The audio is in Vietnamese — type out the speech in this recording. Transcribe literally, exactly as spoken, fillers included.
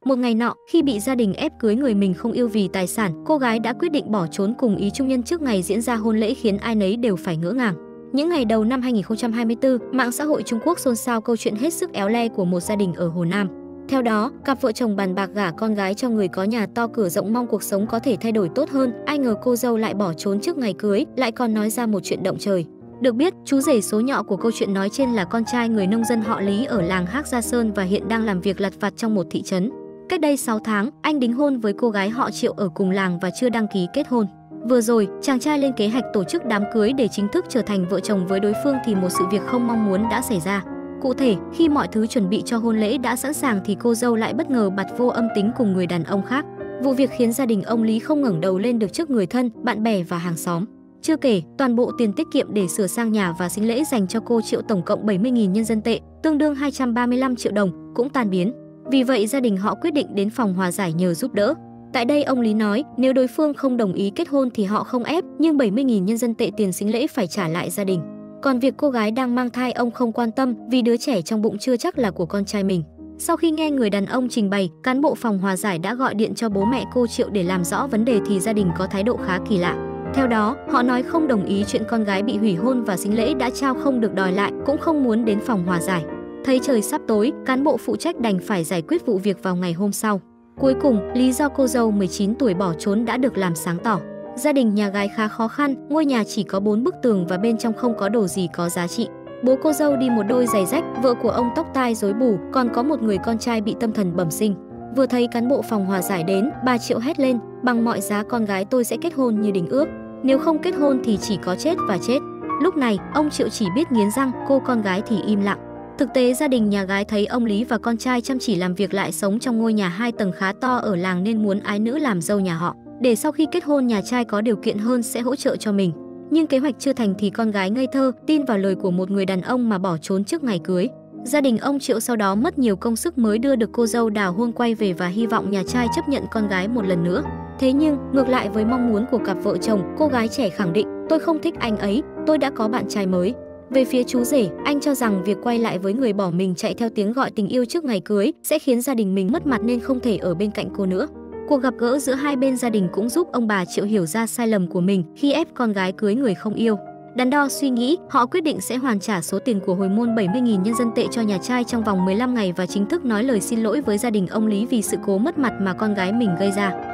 Một ngày nọ, khi bị gia đình ép cưới người mình không yêu vì tài sản, cô gái đã quyết định bỏ trốn cùng ý trung nhân trước ngày diễn ra hôn lễ khiến ai nấy đều phải ngỡ ngàng. Những ngày đầu năm hai nghìn không trăm hai mươi tư, mạng xã hội Trung Quốc xôn xao câu chuyện hết sức éo le của một gia đình ở Hồ Nam. Theo đó, cặp vợ chồng bàn bạc gả con gái cho người có nhà to cửa rộng mong cuộc sống có thể thay đổi tốt hơn, ai ngờ cô dâu lại bỏ trốn trước ngày cưới, lại còn nói ra một chuyện động trời. Được biết, chú rể số nhỏ của câu chuyện nói trên là con trai người nông dân họ Lý ở làng Hác Gia Sơn và hiện đang làm việc lặt vặt trong một thị trấn. Cách đây sáu tháng, anh đính hôn với cô gái họ Triệu ở cùng làng và chưa đăng ký kết hôn. Vừa rồi, chàng trai lên kế hoạch tổ chức đám cưới để chính thức trở thành vợ chồng với đối phương thì một sự việc không mong muốn đã xảy ra. Cụ thể, khi mọi thứ chuẩn bị cho hôn lễ đã sẵn sàng thì cô dâu lại bất ngờ bặt vô âm tính cùng người đàn ông khác. Vụ việc khiến gia đình ông Lý không ngẩng đầu lên được trước người thân, bạn bè và hàng xóm. Chưa kể, toàn bộ tiền tiết kiệm để sửa sang nhà và sính lễ dành cho cô Triệu tổng cộng bảy mươi nghìn nhân dân tệ, tương đương hai trăm ba mươi lăm triệu đồng, cũng tan biến. Vì vậy gia đình họ quyết định đến phòng hòa giải nhờ giúp đỡ. Tại đây ông Lý nói, nếu đối phương không đồng ý kết hôn thì họ không ép, nhưng bảy mươi nghìn nhân dân tệ tiền sính lễ phải trả lại gia đình. Còn việc cô gái đang mang thai ông không quan tâm vì đứa trẻ trong bụng chưa chắc là của con trai mình. Sau khi nghe người đàn ông trình bày, cán bộ phòng hòa giải đã gọi điện cho bố mẹ cô Triệu để làm rõ vấn đề thì gia đình có thái độ khá kỳ lạ. Theo đó, họ nói không đồng ý chuyện con gái bị hủy hôn và sính lễ đã trao không được đòi lại, cũng không muốn đến phòng hòa giải. Thấy trời sắp tối, cán bộ phụ trách đành phải giải quyết vụ việc vào ngày hôm sau. Cuối cùng, lý do cô dâu mười chín tuổi bỏ trốn đã được làm sáng tỏ. Gia đình nhà gái khá khó khăn, ngôi nhà chỉ có bốn bức tường và bên trong không có đồ gì có giá trị. Bố cô dâu đi một đôi giày rách, vợ của ông tóc tai rối bù, còn có một người con trai bị tâm thần bẩm sinh. Vừa thấy cán bộ phòng hòa giải đến, bà Triệu hét lên, bằng mọi giá con gái tôi sẽ kết hôn như đính ước. Nếu không kết hôn thì chỉ có chết và chết. Lúc này, ông Triệu chỉ biết nghiến răng, cô con gái thì im lặng. Thực tế gia đình nhà gái thấy ông Lý và con trai chăm chỉ làm việc lại sống trong ngôi nhà hai tầng khá to ở làng nên muốn ái nữ làm dâu nhà họ, để sau khi kết hôn nhà trai có điều kiện hơn sẽ hỗ trợ cho mình. Nhưng kế hoạch chưa thành thì con gái ngây thơ tin vào lời của một người đàn ông mà bỏ trốn trước ngày cưới. Gia đình ông Triệu sau đó mất nhiều công sức mới đưa được cô dâu đào hôn quay về và hy vọng nhà trai chấp nhận con gái một lần nữa. Thế nhưng, ngược lại với mong muốn của cặp vợ chồng, cô gái trẻ khẳng định, tôi không thích anh ấy, tôi đã có bạn trai mới. Về phía chú rể, anh cho rằng việc quay lại với người bỏ mình chạy theo tiếng gọi tình yêu trước ngày cưới sẽ khiến gia đình mình mất mặt nên không thể ở bên cạnh cô nữa. Cuộc gặp gỡ giữa hai bên gia đình cũng giúp ông bà Triệu hiểu ra sai lầm của mình khi ép con gái cưới người không yêu. Đắn đo suy nghĩ, họ quyết định sẽ hoàn trả số tiền của hồi môn bảy mươi nghìn nhân dân tệ cho nhà trai trong vòng mười lăm ngày và chính thức nói lời xin lỗi với gia đình ông Lý vì sự cố mất mặt mà con gái mình gây ra.